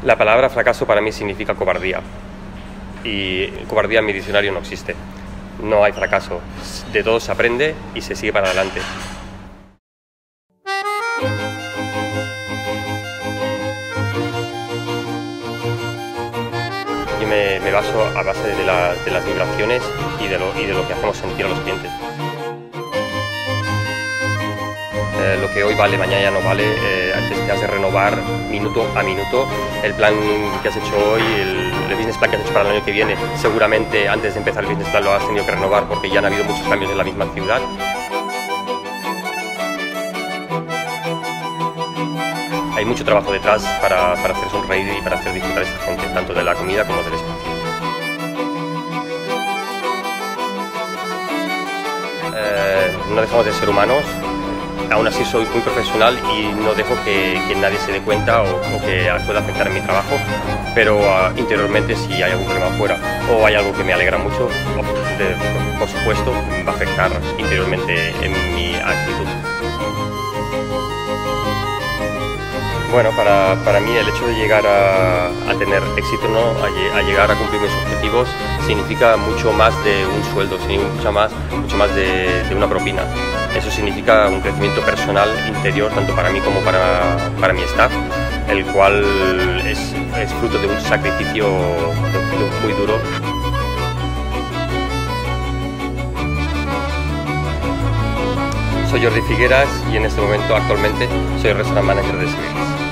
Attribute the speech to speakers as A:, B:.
A: La palabra fracaso para mí significa cobardía, y cobardía en mi diccionario no existe. No hay fracaso, de todo se aprende y se sigue para adelante. Yo me baso a base de las vibraciones y de lo que hacemos sentir a los clientes. Lo que hoy vale, mañana ya no vale, te has de renovar minuto a minuto. El plan que has hecho hoy, el business plan que has hecho para el año que viene, seguramente antes de empezar el business plan lo has tenido que renovar porque ya han habido muchos cambios en la misma ciudad. Hay mucho trabajo detrás para hacer sonreír y para hacer disfrutar a esta gente, tanto de la comida como del espacio. No dejamos de ser humanos. Aún así soy muy profesional y no dejo que nadie se dé cuenta o que pueda afectar en mi trabajo, pero interiormente si hay algún problema afuera o hay algo que me alegra mucho, por supuesto va a afectar interiormente en mi actitud. Bueno, para mí el hecho de llegar a tener éxito, ¿no? a llegar a cumplir mis objetivos, significa mucho más de un sueldo, significa mucho más de una propina. Eso significa un crecimiento personal interior, tanto para mí como para mi staff, el cual es fruto de un sacrificio muy duro. Soy Jordi Figueras y en este momento, actualmente, soy Restaurant Manager de Cibeles.